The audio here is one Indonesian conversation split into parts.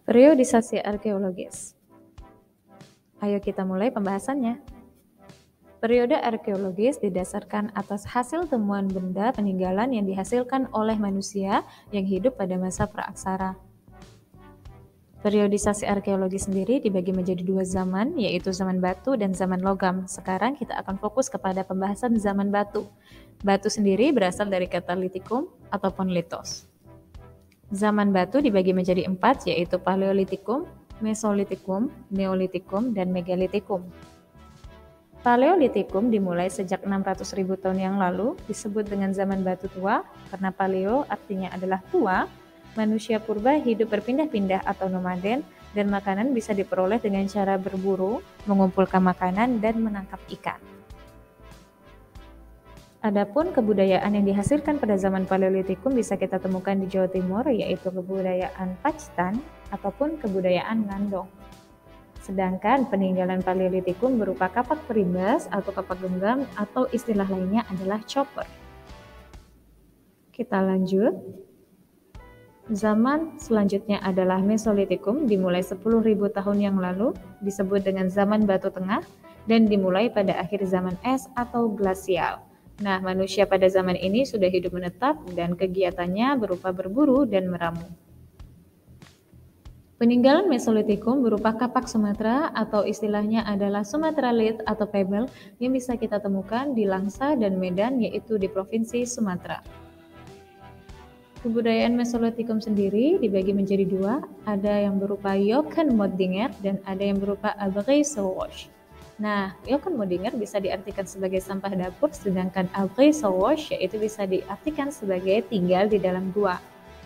Periodisasi arkeologis. Ayo kita mulai pembahasannya. Periode arkeologis didasarkan atas hasil temuan benda peninggalan yang dihasilkan oleh manusia yang hidup pada masa praaksara. Periodisasi arkeologi sendiri dibagi menjadi dua zaman, yaitu zaman batu dan zaman logam. Sekarang kita akan fokus kepada pembahasan zaman batu. Batu sendiri berasal dari kata litikum ataupun litos. Zaman batu dibagi menjadi 4, yaitu Paleolitikum, Mesolitikum, Neolitikum, dan Megalitikum. Paleolitikum dimulai sejak 600.000 tahun yang lalu, disebut dengan zaman batu tua, karena paleo artinya adalah tua. Manusia purba hidup berpindah-pindah atau nomaden, dan makanan bisa diperoleh dengan cara berburu, mengumpulkan makanan, dan menangkap ikan. Adapun kebudayaan yang dihasilkan pada zaman Paleolitikum bisa kita temukan di Jawa Timur, yaitu kebudayaan Pacitan ataupun kebudayaan Ngandong. Sedangkan peninggalan Paleolitikum berupa kapak perimbas atau kapak genggam atau istilah lainnya adalah chopper. Kita lanjut. Zaman selanjutnya adalah Mesolitikum, dimulai 10.000 tahun yang lalu, disebut dengan zaman batu tengah, dan dimulai pada akhir zaman es atau glasial. Nah, manusia pada zaman ini sudah hidup menetap dan kegiatannya berupa berburu dan meramu. Peninggalan Mesolitikum berupa kapak Sumatera atau istilahnya adalah Sumatra Lith atau pebble yang bisa kita temukan di Langsa dan Medan, yaitu di Provinsi Sumatera. Kebudayaan Mesolitikum sendiri dibagi menjadi dua, ada yang berupa Jochen-Modinger dan ada yang berupa Abri-Sauvage. Nah, Jochen-Modinger bisa diartikan sebagai sampah dapur, sedangkan Abri-Sauvage yaitu bisa diartikan sebagai tinggal di dalam gua.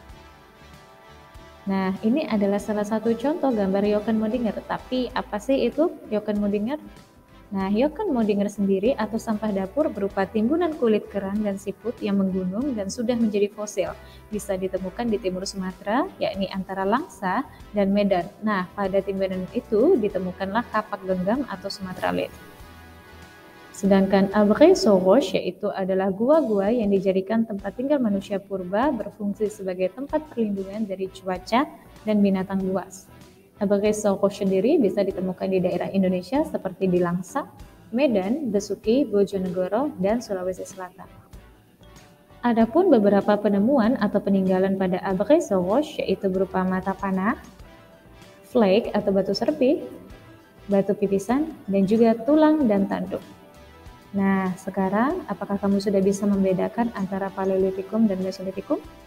Nah, ini adalah salah satu contoh gambar Jochen-Modinger. Tapi apa sih itu Jochen-Modinger? Nah, Jochen-Modinger sendiri atau sampah dapur berupa timbunan kulit kerang dan siput yang menggunung dan sudah menjadi fosil. Bisa ditemukan di timur Sumatera, yakni antara Langsa dan Medan. Nah, pada timbunan itu ditemukanlah kapak genggam atau Sumatra Lith. Sedangkan Abri-Sauvage yaitu adalah gua-gua yang dijadikan tempat tinggal manusia purba, berfungsi sebagai tempat perlindungan dari cuaca dan binatang buas. Abri-Sauvage sendiri bisa ditemukan di daerah Indonesia seperti di Langsa, Medan, Besuki, Bojonegoro, dan Sulawesi Selatan. Adapun beberapa penemuan atau peninggalan pada Abri-Sauvage yaitu berupa mata panah, flake atau batu serpih, batu pipisan, dan juga tulang dan tanduk. Nah, sekarang apakah kamu sudah bisa membedakan antara Paleolitikum dan Mesolitikum?